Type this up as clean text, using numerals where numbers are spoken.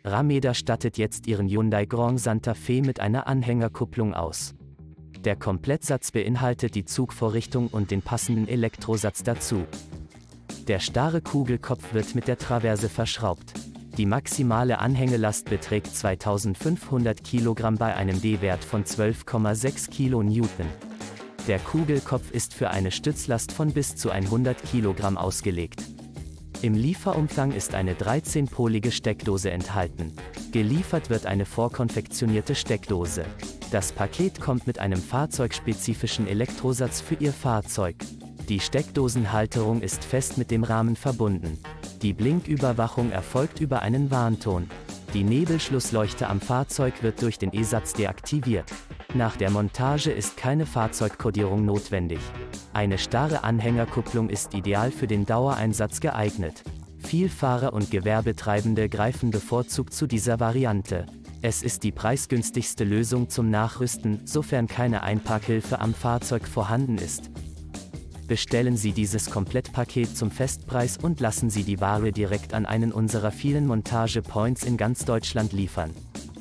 Rameda stattet jetzt ihren Hyundai Grand Santa Fe mit einer Anhängerkupplung aus. Der Komplettsatz beinhaltet die Zugvorrichtung und den passenden Elektrosatz dazu. Der starre Kugelkopf wird mit der Traverse verschraubt. Die maximale Anhängelast beträgt 2500 Kilogramm bei einem D-Wert von 12,6 kN. Der Kugelkopf ist für eine Stützlast von bis zu 100 Kilogramm ausgelegt. Im Lieferumfang ist eine 13-polige Steckdose enthalten. Geliefert wird eine vorkonfektionierte Steckdose. Das Paket kommt mit einem fahrzeugspezifischen Elektrosatz für Ihr Fahrzeug. Die Steckdosenhalterung ist fest mit dem Rahmen verbunden. Die Blinküberwachung erfolgt über einen Warnton. Die Nebelschlussleuchte am Fahrzeug wird durch den E-Satz deaktiviert. Nach der Montage ist keine Fahrzeugkodierung notwendig. Eine starre Anhängerkupplung ist ideal für den Dauereinsatz geeignet. Vielfahrer und Gewerbetreibende greifen bevorzugt zu dieser Variante. Es ist die preisgünstigste Lösung zum Nachrüsten, sofern keine Einparkhilfe am Fahrzeug vorhanden ist. Bestellen Sie dieses Komplettpaket zum Festpreis und lassen Sie die Ware direkt an einen unserer vielen Montage-Points in ganz Deutschland liefern.